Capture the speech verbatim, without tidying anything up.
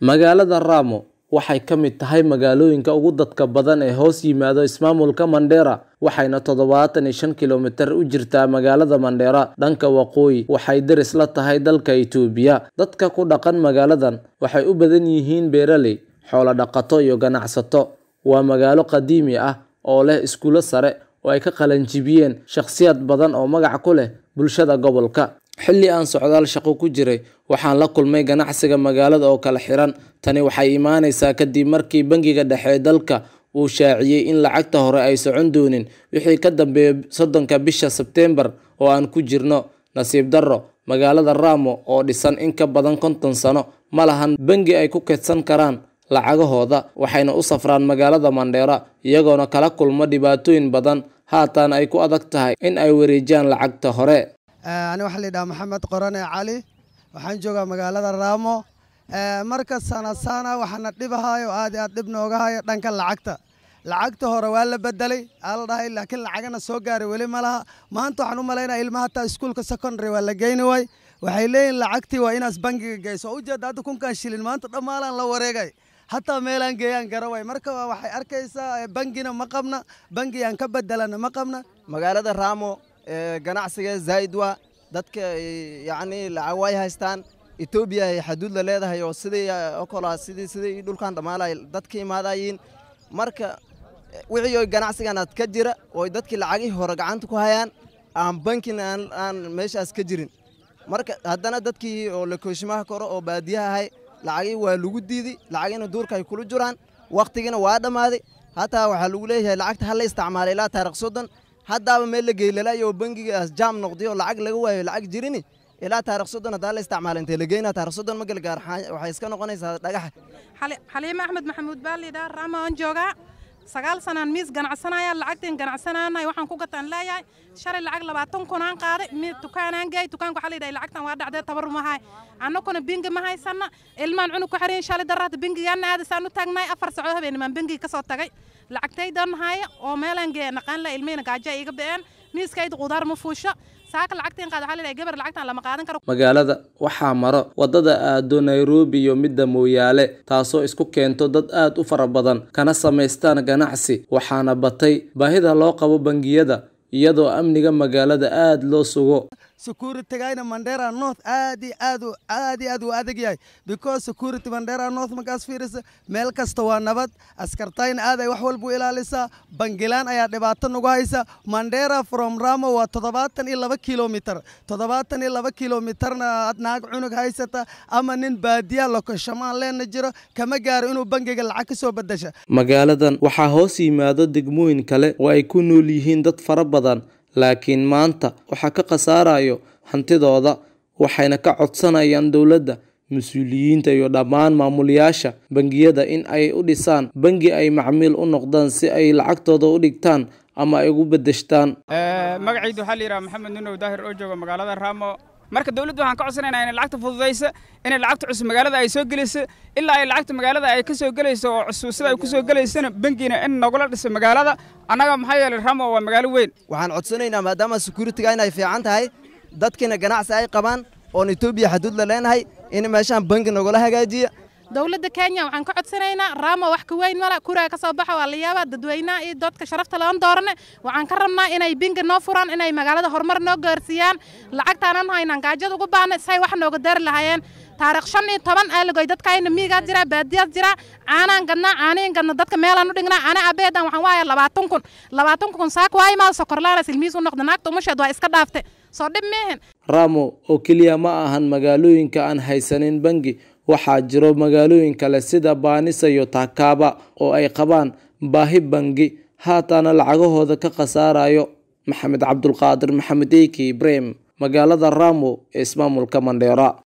Magaalada Rhamu waxay ka mid tahay magaalooyinka ugu dadka badan ee hoos yimaada ismaamulka MANDERA waxayna toddobaatan iyo shan kiiloomitir u jirtaa magaalada MANDERA dhanka waqooyi waxay daris la tahay dalka Itoobiya. Dadka ku dhaqan magaaladan waxay u badan yihiin beeraley, xoolo dhaqato iyo ganacsato. Waa magaalo qadiimi ah oo leh iskuulo sare oo ay ka qalan jibiyeen shakhsiyaad badan oo magac ku leh bulshada gobolka. Xilli aan socdaal shaqo ku jiray waxaan la kulmay ganacsiga magaalada oo kala xiran. Tani waxay imaanaysaa kadib markii bangiga dhexe ee dalka uu shaaciyay in lacagta hore ay socon doonin wixii ka dambeeyay soddonka bisha Sebtembar oo aan ku jirno. Nasiib darro, magaalada Rhamu oo dhisan in ka badan konton sano ma lahan bangi ay ku kaydsan karaan lacagahooda, waxayna u safraan magaalada MANDERA iyagoona kala kulma dhibaatooyin badan. Haatan ay ku adag tahay in ay wareejiyaan lacagta hore. أنا وحلي دا محمد قراني علي وحنجوجا مقالة الرامو مركز سنة سنة وحنطلبها وعادي أطلبناها دانك العقدة العقدة هو روال بدلي الله لكن العقدة سوقاري ولي مالها ما أنتو حنو مالينا إلما حتى سكول كسكندري ولا جينوي وحيلين العقدة وإناس بنك جاي سوجا دادو كون كان شيلين ما أنتو دمالا لوري جاي حتى ميلان جايان جروي مركب وحي أركيسا بنكنا مقامنا بنكي أنكبدلنا مقامنا مقالة الرامو ganacsiga zaid waa dadka yaani lacag haystaan Itoobiya ay xuduud la leedahay oo sidii oo kala sidii sidii dhulkan dhamaalay dadka imaadayeen marka wixii ganacsigan aad ka jira oo dadkii lacagii hore gacanta ku hayaan aan bankin aan aan meeshaas ka jirin marka haddana dadkii oo la kooshimaha koro oo baadiyaha ahay lacagii waa lagu diiday lacagina duurka ay kula jiraan waqtigina waa dhamaaday hataa waxa lagu leeyahay lacagta hal la isticmaalay ilaa taariikh soddon هذا ما اللي جاي لا يو بنجي جام نقديه ولا عقل جوا ولا عقل جريني إلى تاريخ صدنا هذا الاستعمال أنت لقينا تاريخ صدنا ما قال جار وحيس كانوا قنيس هذا حلي حليم أحمد محمود بالي ده رامو أنجوجا سجال سنة ميز جنع سنة يا العقدين جنع سنة أنا يوحنا كوكتان لا يا شر العقل بعتهم كونان قارئ مي تكان جاي تكان كحلي ده العقدين وارد عدد تبر ما هاي أنا كنا بينج ما هاي سنة المان عنو كحرين شال درات بينج يانا هذا سنة تجناي أفر سعوها بين من بينج كسر تجي العقدين دون هاي ومالن جاي نقان لا المين قاعد يقبلين ميز كيد قدار مفوشة ساق العقدين قاعد حالي لا جبر العقدين لما قاعدين كرو magaalada waxaa maro wadada aado Nairobi iyo midda Moyale taasoo isku keento dad aad u fara badan kana sameystaan ganacsi waxaana batay baahida loo qabo bangiyada iyadoo amniga magaalada aad loo sugo security gayna MANDERA North aadi aad aadi aad u adag yahay because security MANDERA North markaas fiiris meel kasta waa nabad askartayn aad ay wax walba ilaalisa bangilaan ayaa dhibaato nagu haysa MANDERA from Rhamu waa toddobaatan iyo laba kiiloomitir toddobaatan iyo laba kiiloomitirna aad naag cunug haysata ama nin baadiya loko shamaan leena jiro kama gaaro inuu bangiga lacag ka soo bedesha magaaladan waxaa hoos yimaado degmooyin kale oo ay ku nool yihiin dad fara badan laakiin maanta waxa ka qasaarayo hantidooda waxayna ka codsanayaan dawladda mas'uuliyiinta iyo dhammaan maamulayaasha bangiyada in ay u dhisaan bangi ay macmiil u noqdaan si ay lacagtooda u dhigtaan ama ay ugu bedeshtaan ee magacaydu waxa la yiraahdaa Maxamed Nuno Daahir oo jooga magaalada Rhamu marka dawladdu waxaan ka codsanaynaa in lacagta fududeyso in lacagta cusub magaalada ay soo geliso ilaa ay lacagta magaalada ay ka soo galayso oo cusub sida ay ku soo galaysana bangina in nagula dhiso magaalada anaga maxay yeelay Rhamu waa magaalo weyn waxaan codsanaynaa maadaama security ay fiican tahay dadkina ganacsi ay qabaan oo Itoobiya xuduud la leenahay in meeshan bangi nagula hagaajiyo dawladda Kenya waxaan ka codsanaynaa Rhamu wax ka weyn wala kuraa ka soo baxo waa la yaaba dadweynaha iyo dadka sharafta laan doorane waxaan ka rabnaa inay bangi noo furaan inay magaalada horumar noo gaarsiiyaan lacagtaanan haynan gaajad ugu baahnay say wax nooga dar lahaayeen taariikh shan iyo toban aalagay dadka ayna miiga jira baadiyad jira aanan gadna aanin gadna dadka meelan u dhignaa ana abeedan waxaan waaya labaatan kun labaatan kun saak waay ma sokorlaana silmiis u noqdo naagta umasheed waa iska dhaaftay soo dhib meehan Rhamu oo kaliya ma ahan magaalooyinka aan haysanin bangi waxaa jiro magaalooyin kale sida Baanisa iyo Takaba oo ay qabaan baahi bangi haatana lacagahooda ka qasaarayo Maxamed Cabdulqaadir Maxamed Eeki Ibrahim magaalada Rhamu ee ismaamulka MANDERA.